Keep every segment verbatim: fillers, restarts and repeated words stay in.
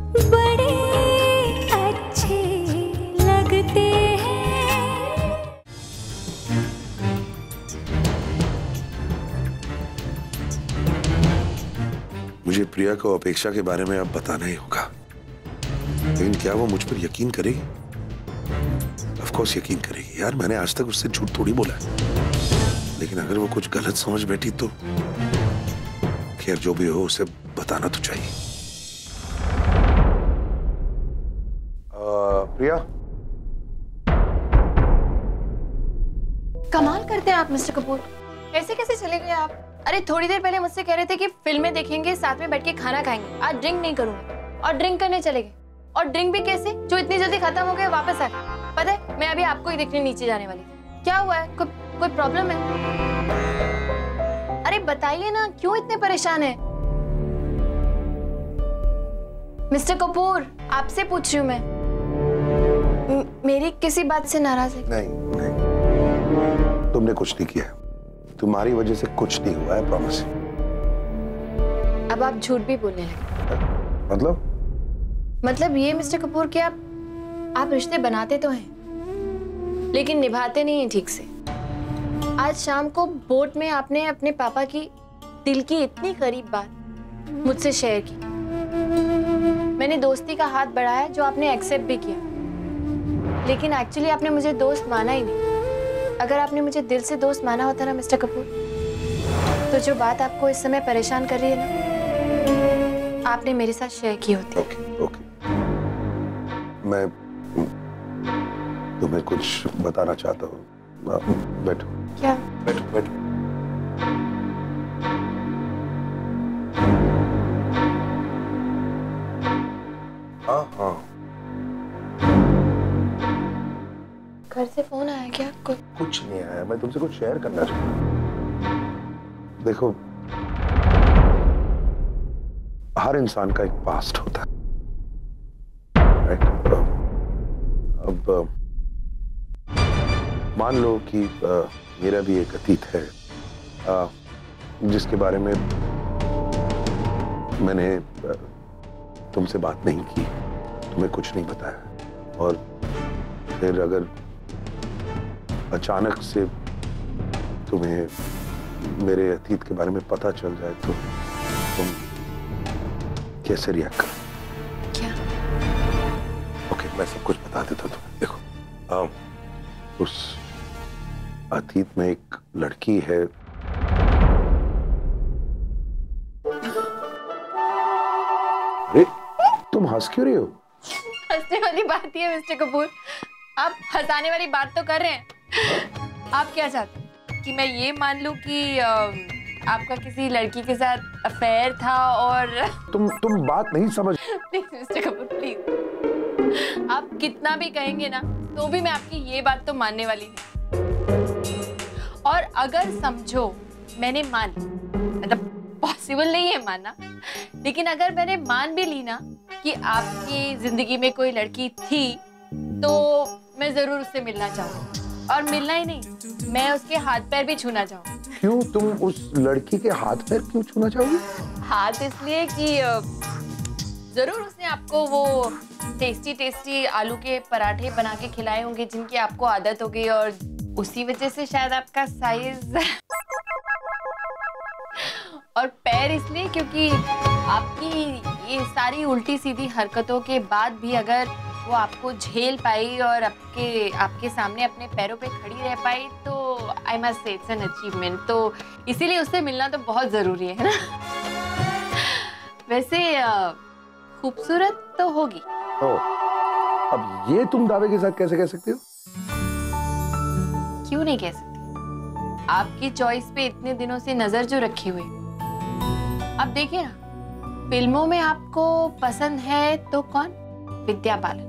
बड़े अच्छे लगते हैं। मुझे प्रिया को अपेक्षा के बारे में अब बताना ही होगा, लेकिन क्या वो मुझ पर यकीन करेगी? ऑफ कोर्स यकीन करेगी यार, मैंने आज तक उससे झूठ थोड़ी बोला है। लेकिन अगर वो कुछ गलत समझ बैठी तो खैर जो भी हो उसे बताना तो चाहिए। आ, प्रिया, कमाल करते हैं आप मिस्टर कपूर, ऐसे कैसे चले गए आप? अरे थोड़ी देर पहले मुझसे कह रहे थे कि फिल्में देखेंगे, साथ में बैठ के खाना खाएंगे, आज ड्रिंक नहीं करूंगा और ड्रिंक करने चले गए। और ड्रिंक भी कैसे, जो इतनी जल्दी खत्म हो गए वापस आ गए। पता है मैं अभी आपको ही देखने नीचे जाने वाली थी। क्या हुआ है, को, कोई प्रॉब्लम है? अरे बताइए ना, क्यों इतने परेशान है? मिस्टर कपूर आपसे पूछ रही हूँ मैं, म, मेरी किसी बात से नाराज है? नहीं नहीं, तुमने कुछ नहीं किया, तुम्हारी वजह से कुछ नहीं हुआ है, प्रॉमिस। अब आप झूठ भी बोलने लगे। मतलब मतलब ये मिस्टर कपूर कि आप आप रिश्ते बनाते तो हैं लेकिन निभाते नहीं हैं ठीक से। आज शाम को बोट में आपने अपने पापा की दिल की इतनी करीब बात मुझसे शेयर की। मैंने दोस्ती का हाथ बढ़ाया जो आपने एक्सेप्ट भी किया, लेकिन एक्चुअली आपने मुझे दोस्त माना ही नहीं। अगर आपने मुझे दिल से दोस्त माना होता ना मिस्टर कपूर, तो जो बात आपको इस समय परेशान कर रही है ना, आपने मेरे साथ शेयर की होती। ओके ओके, मैं तुम्हें कुछ बताना चाहता हूँ। बैठो। क्या? बैठो बैठो। हाँ हाँ, घर से फोन आया क्या आपको? कुछ नहीं आया, मैं तुमसे कुछ शेयर करना चाहता हूँ। देखो, हर इंसान का एक पास्ट होता है, राइट? अब मान लो कि मेरा भी एक अतीत है जिसके बारे में मैंने तुमसे बात नहीं की, तुम्हें कुछ नहीं बताया, और फिर अगर अचानक से तुम्हें मेरे अतीत के बारे में पता चल जाए तो तुम कैसे रिएक्ट करो? क्या? ओके, मैं सब कुछ बता देता हूँ तुम्हें। देखो, आ, उस अतीत में एक लड़की है। अरे तुम हंस क्यों रही हो? हंसने वाली बात ही है मिस्टर कपूर, आप हंसाने वाली बात तो कर रहे हैं। आप क्या चाहते हैं कि मैं ये मान लूं कि आ, आपका किसी लड़की के साथ अफेयर था और तुम तुम बात नहीं समझ। प्लीज मिस्टर कपूर प्लीज, आप कितना भी कहेंगे ना तो भी मैं आपकी ये बात तो मानने वाली नहीं। और अगर समझो मैंने मान, मतलब पॉसिबल नहीं है मानना, लेकिन अगर मैंने मान भी ली ना कि आपकी जिंदगी में कोई लड़की थी, तो मैं जरूर उससे मिलना चाहूंगी, और मिलना ही नहीं, मैं उसके हाथ पैर भी छूना चाहूंगी। क्यों, तुम उस लड़की के हाथ पैर क्यों छूना चाहोगी? हाथ इसलिए कि जरूर उसने आपको वो टेस्टी टेस्टी आलू के पराठे बना के खिलाए होंगे जिनकी आपको आदत हो गई, और उसी वजह से शायद आपका साइज और पैर इसलिए क्योंकि आपकी ये सारी उल्टी सीधी हरकतों के बाद भी अगर वो आपको झेल पाई और आपके आपके सामने अपने पैरों पे खड़ी रह पाई, तो I must say it's an achievement. तो इसीलिए उससे मिलना तो बहुत जरूरी है ना। वैसे खूबसूरत तो होगी। ओ, अब ये तुम दावे के साथ कैसे कह सकते हो? क्यों नहीं कह सकती? आपकी चॉइस पे इतने दिनों से नजर जो रखी हुई, अब देखिए ना, फिल्मों में आपको पसंद है तो कौन? Vidya Balan,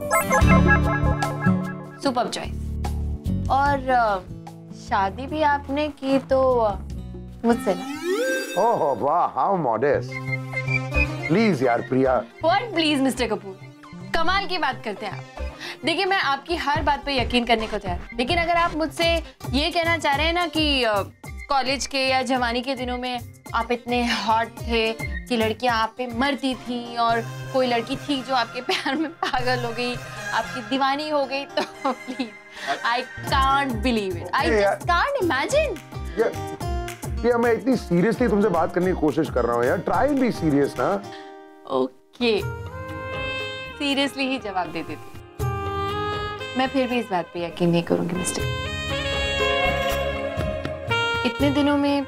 super choice. और शादी भी आपने की तो मुझसे ना। ओह वाह, हाउ मॉडेस्ट। प्लीज यार Priya. What please mister Kapoor, कमाल की बात करते हैं आप। देखिए मैं आपकी हर बात पे यकीन करने को तैयार, लेकिन अगर आप मुझसे ये कहना चाह रहे हैं ना कि कॉलेज के या जवानी के दिनों में आप इतने हॉट थे कि लड़कियां आप पे मरती थी और कोई लड़की थी जो आपके प्यार में पागल हो गई, आपकी दीवानी हो गई, तो please I can't believe it, I just can't imagine. यार मैं इतनी सीरियसली तुमसे बात करने की कोशिश कर रहा हूँ यार, ट्राई एंड बी सीरियस ना। ओके, सीरियसली ही जवाब दे देती। मैं फिर भी इस बात पे यकीन नहीं करूंगी मिस्टर। इतने दिनों में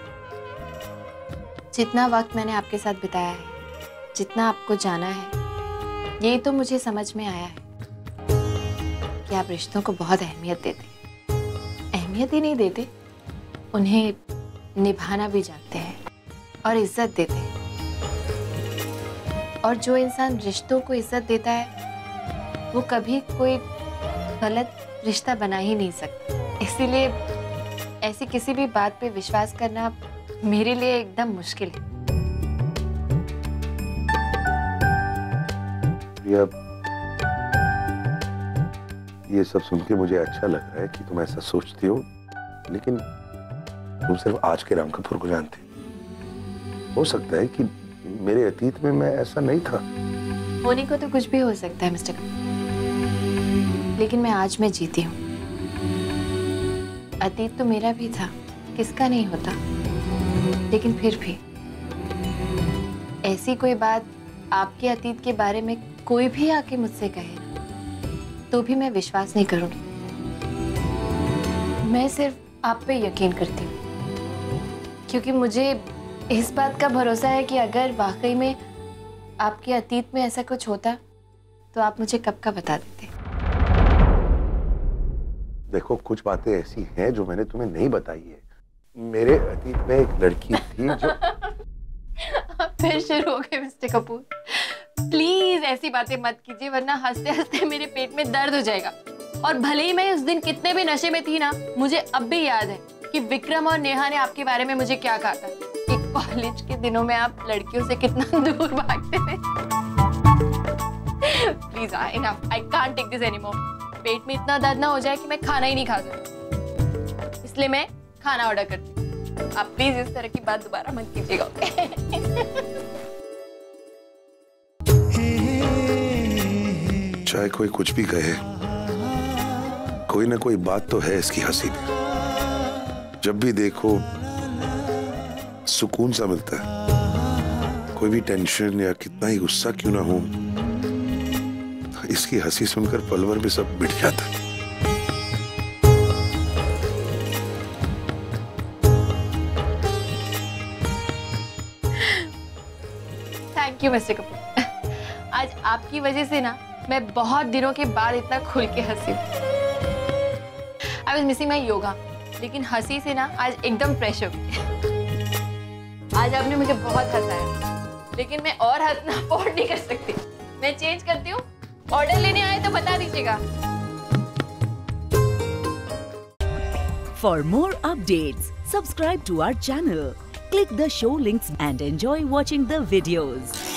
जितना वक्त मैंने आपके साथ बिताया है, जितना आपको जाना है, ये तो मुझे समझ में आया है कि आप रिश्तों को बहुत अहमियत देते। अहमियत ही नहीं देते, उन्हें निभाना भी जानते हैं और इज्जत देते हैं। और जो इंसान रिश्तों को इज्जत देता है वो कभी कोई गलत रिश्ता बना ही नहीं सकता। इसीलिए ऐसी किसी भी बात पे विश्वास करना मेरे लिए एकदम मुश्किल है। प्रिया, ये सब सुन के मुझे अच्छा लग रहा है कि तुम ऐसा सोचती हो, लेकिन तुम सिर्फ आज के राम कपूर को जानते। हो सकता है कि मेरे अतीत में मैं ऐसा नहीं था। होने को तो कुछ भी हो सकता है मिस्टर कपूर, लेकिन मैं आज में जीती हूँ। अतीत तो मेरा भी था, किसका नहीं होता, लेकिन फिर भी ऐसी कोई बात आपके अतीत के बारे में कोई भी आके मुझसे कहे तो भी मैं विश्वास नहीं करूंगी। मैं सिर्फ आप पे यकीन करती हूँ, क्योंकि मुझे इस बात का भरोसा है कि अगर वाकई में आपके अतीत में ऐसा कुछ होता तो आप मुझे कब का बता देते। देखो, कुछ बातें ऐसी हैं जो मैंने तुम्हें नहीं बताई है। मेरे अतीत में एक लड़की थी जो फिर शुरू हो गए मिस्टर कपूर। प्लीज ऐसी बातें मत कीजिए, वरना हंसते हंसते मेरे पेट में दर्द हो जाएगा। और भले ही मैं उस दिन कितने भी नशे में थी ना, मुझे अब भी याद है कि विक्रम और नेहा ने आपके बारे में मुझे क्या कहा था कि कॉलेज के दिनों में आप लड़कियों से कितना दूर भागते थे। Please enough, I can't take this anymore. पेट में इतना दर्द ना हो जाए कि मैं खाना ही नहीं खा सकती, इसलिए मैं खाना ऑर्डर करती हूँ। आप प्लीज इस तरह की बात दोबारा मत कीजिएगा। चाहे कोई कुछ भी कहे, कोई ना कोई बात तो है इसकी हंसी में। जब भी देखो सुकून सा मिलता है। कोई भी टेंशन या कितना ही गुस्सा क्यों ना हो, इसकी हंसी सुनकर पल भर में सब मिट जाता है। Thank you mister Kapoor. आज आपकी वजह से ना मैं बहुत दिनों के बाद इतना खुल के हंसी। I was missing my yoga, लेकिन हंसी से ना आज एकदम फ्रेश हो गई। आज आपने मुझे बहुत हंसाया, लेकिन मैं और हंसना अफोर्ड नहीं कर सकती। मैं चेंज करती हूँ। ऑर्डर लेने आए तो बता दीजिएगा। For more updates, subscribe to our channel, click the show links and enjoy watching the videos.